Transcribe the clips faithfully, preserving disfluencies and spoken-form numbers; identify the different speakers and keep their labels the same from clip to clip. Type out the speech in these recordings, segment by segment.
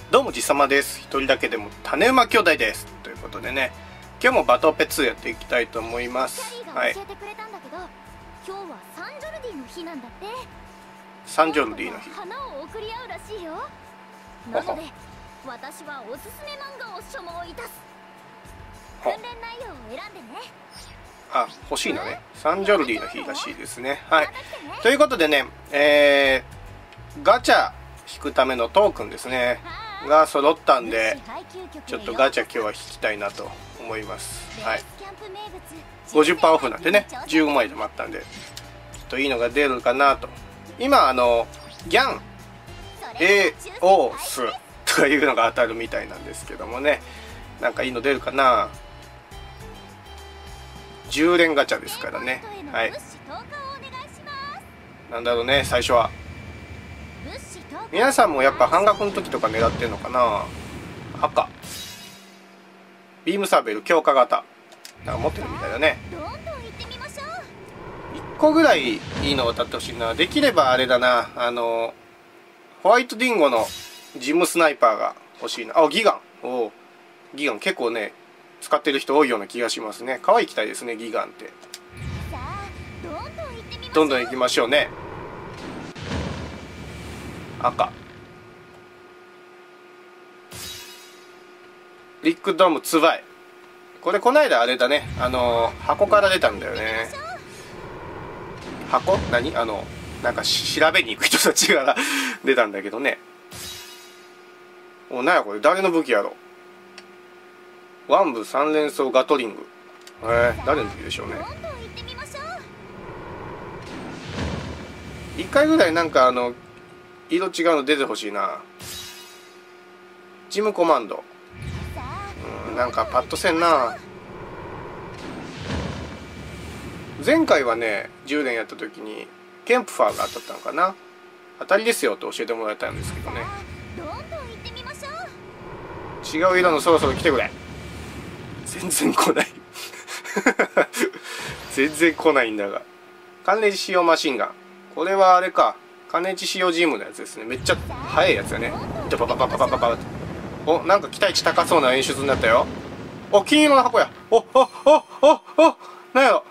Speaker 1: どうもじさまです。一人だけでも種馬兄弟です。ということでね、今日もバトペツーやっていきたいと思います。はい。
Speaker 2: 今日はサンジョルディの日なんだって。
Speaker 1: サンジョルディの日。
Speaker 2: 花を贈り合うらしいよ。なので私はおすすめ漫画を所望いたす。訓練内容を選んでね。
Speaker 1: あ、欲しいのね。サンジョルディの日らしいですね。はい。ということでね、えー、ガチャ引くためのトークンですね。が揃ったんで、ちょっとガチャ今日は引きたいなと思います。はい。ごじゅっパーセント オフなんでね、じゅうごまいでもあったんで、きっといいのが出るかなと。今、あの、ギャン、エーオースとかいうのが当たるみたいなんですけどもね、なんかいいの出るかな。じゅう連ガチャですからね。はい。なんだろうね、最初は。皆さんもやっぱ半額の時とか狙ってんのかな。赤ビームサーベル強化型なんか持ってるみたいだね。いっこぐらいいいのを当たってほしいな。できればあれだな、あのホワイトディンゴのジムスナイパーが欲しいな。あ、ギガン。おギガン結構ね使ってる人多いような気がしますね。可愛い機体ですね、ギガンって。どんどん行きましょうね。赤リックドームツバイ。これこないだあれだね、あのー、箱から出たんだよね。箱何あのなんか調べに行く人たちが出たんだけどね。お、なんやこれ、誰の武器やろ。ワン部三連装ガトリング。えー、誰の武器でしょうね。一回ぐらいなんかあの色違うの出てほしいな。ジムコマンド。うん、なんかパッとせんな。前回はねじゅう連やった時にケンプファーが当たったのかな。当たりですよって教えてもらえたんですけどね。違う色のそろそろ来てくれ。全然来ない全然来ないんだが。関連使用マシンガン。これはあれか、関連使用ジムのやつですね。めっちゃ速いやつだね。パパパパパパパパ。お、なんか期待値高そうな演出になったよ。お、金色の箱や。おおおおお、なんやろ。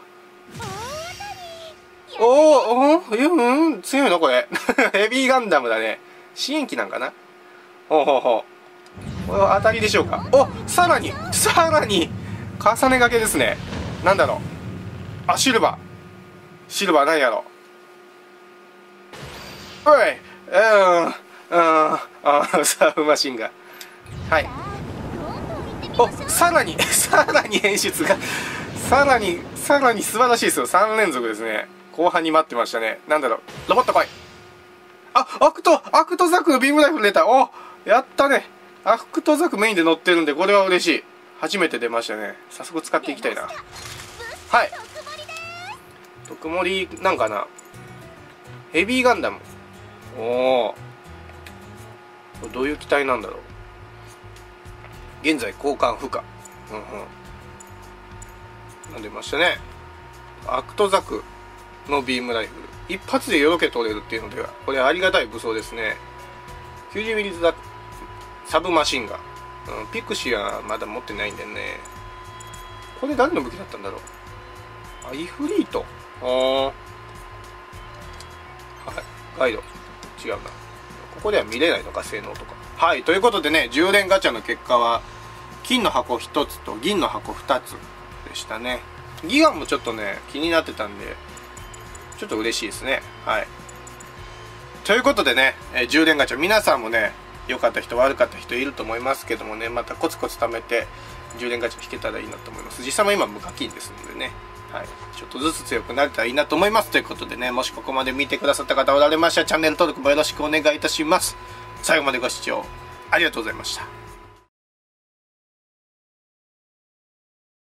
Speaker 1: おおお、うん、強いのこれヘビーガンダムだね。支援機なんかな。ほうほうほう。これは当たりでしょうか。お、さらにさらに重ね掛けですね。なんだろう。あ、シルバー。シルバーなんやろ。おい、うん、うん、あ、サーフマシンガン。はい。お、さらにさらに演出がさらにさらに素晴らしいですよ。さん連続ですね。後半に待ってましたね。なんだろう。ロボット来い。あ、アクトアクトザクのビームライフル出た。お、やったね。アクトザクメインで乗ってるんでこれは嬉しい。初めて出ましたね。早速使っていきたいな。はい、特盛りなんかな。ヘビーガンダム。おお、どういう機体なんだろう。現在交換不可。うんうん、出ましたね。アクトザクのビームライフル一発でよろけ取れるっていうのではこれありがたい武装ですね。きゅうじゅうミリザサブマシンガン、うん、ピクシーはまだ持ってないんでね。これ誰の武器だったんだろう。あ、イフリート。あー、はい、ガイド違うな。ここでは見れないのか、性能とか。はい、ということでね、じゅう連ガチャの結果は金の箱ひとつと銀の箱ふたつでしたね。ギガンもちょっとね気になってたんでちょっと嬉しいですね。はい、ということでね、えー、じゅう連ガチャ皆さんもね良かった人悪かった人いると思いますけどもね、またコツコツ貯めてじゅう連ガチャ引けたらいいなと思います。実際も今無課金ですのでね、はい、ちょっとずつ強くなれたらいいなと思います。ということでね、もしここまで見てくださった方おられましたらチャンネル登録もよろしくお願いいたします。最後までご視聴ありがとうございました。